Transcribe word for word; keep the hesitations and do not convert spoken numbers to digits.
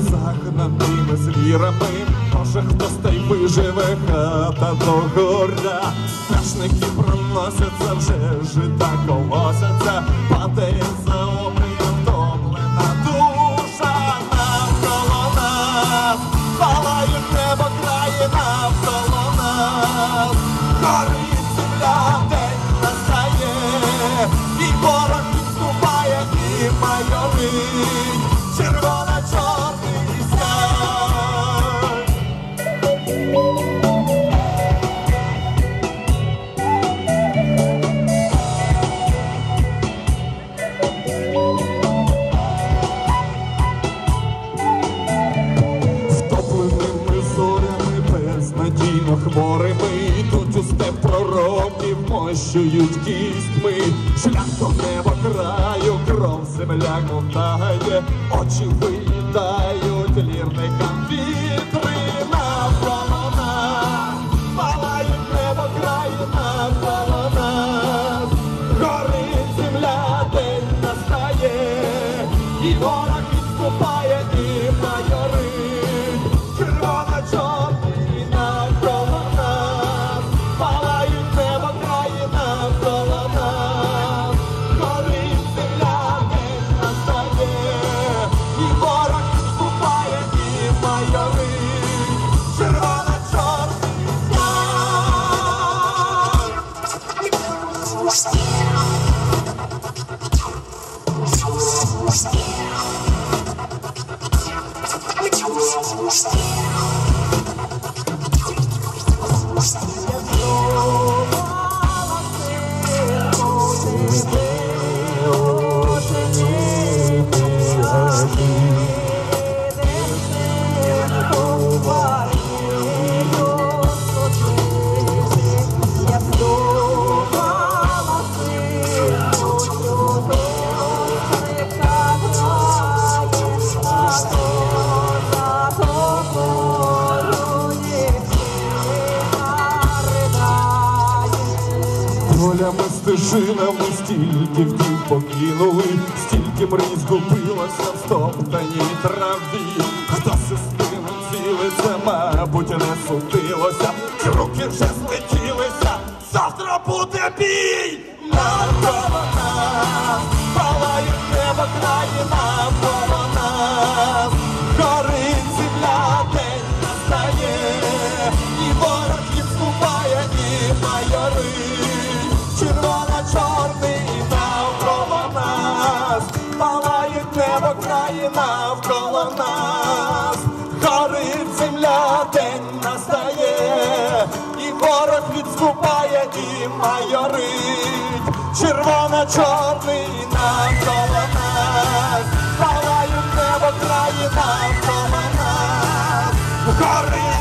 загнаними звірами. Може хтось та й виживе, хата до гора. Страшники проносяться, вже жита колосяться, падає за обрієм втомлена душа. Навколо нас палають небо, краї навколо нас. Горить земля, день настає, і ворог відступає, і майорить червоно-чорний сяй. Втопленими зорями, безнадійно хворими, йдуть у степ пророків, мощують кістьми. Шлях до неба краю, кров земля ковтає, очі виїдають лірникам вітри. Навколо нас палають небо, краї навколо нас. Горить земля, день настає, і ворог відступає, і майорить червоно-чорний навколо нас. Палають небо, краї навколо нас. Горить земля, день настає, і ворог відступає, і майорить червоно-чорний полями, стежинами, стільки втім покинули, стільки мрій згубилося в стоптаній траві. Хто систему цілиться, мабуть, не судилося, і руки вже злетілися, завтра буде бій. Навколо нас палають небо, краї навколо нас. Горить земля, день настає, і ворог відступає, і майорить червоно-чорний навколо нас. Палають небо, краї навколо нас. Горить земля, день настає, і ворог відступає, і майорить червоно-чорний навколо нас. Палають небо, краї навколо нас. Горить